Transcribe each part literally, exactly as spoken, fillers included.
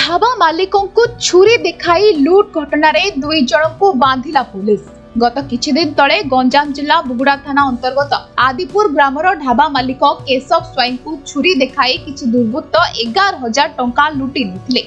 ढाबा मालिकों को छुरी देखाई लुट घटना रे दुई जन को बांधिला पुलिस। गत किछि दिन तले गंजाम जिला बुगुड़ा थाना अंतर्गत आदिपुर ग्रामर ढाबा मालिक केशव स्वाई को छुरी देखाई किछि दुर्बृत्त एगार हजार टंका लुटि नेथिले।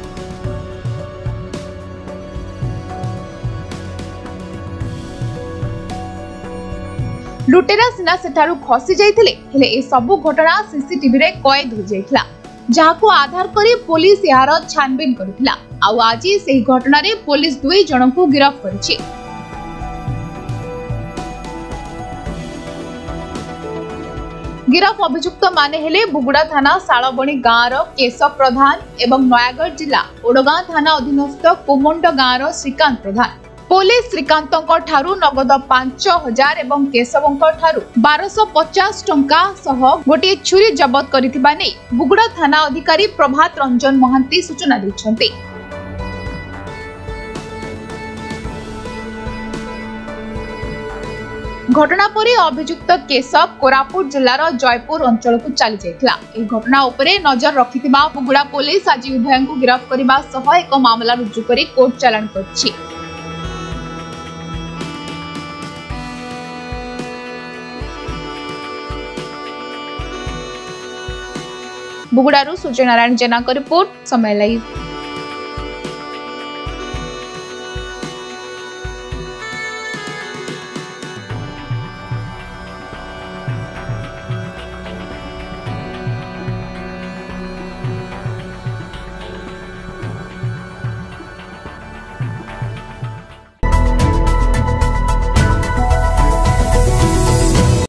लुटेरा सिना सेठारु खसी जाइथिले, हेले ए सब घटना सीसीटीवी रे कैद हो जाइथिला, जहाको आधार करी पुलिस यार छानबीन करथिला। आउ आज सेही घटना रे पुलिस दुई जन को गिरफ्त करिछि। गिरफ अभियुक्त माने हेले बुगुड़ा थाना सालबणी गाँव रो केशव प्रधान एवं नयागढ़ जिला ओडगां थाना अधीनस्थ कोमंड गाँव रो श्रीकांत प्रधान। पुलिस श्रीकांतଙ୍କ ठारू नगद पांच हजार एवं केशवଙ୍କ ठारू बारह सौ पचास टंका सह गोटे छुरी जबत करिथिबा नै बुगुड़ा थाना अधिकारी प्रभात रंजन महांती सूचना दैछन्ते। घटना परे अभियुक्त केशव कोरापुट जिलार जयपुर अंचल को चली जाइथिला। ए घटना उपरे नजर रखिथिबा बुगुड़ा पुलिस आज उभयं को गिरफ्त करबा सह एक मामला रुजु करी कोर्ट चालान करछि। बुगुड़ारू सूर्य नारायण जेना को रिपोर्ट, समय लाइव।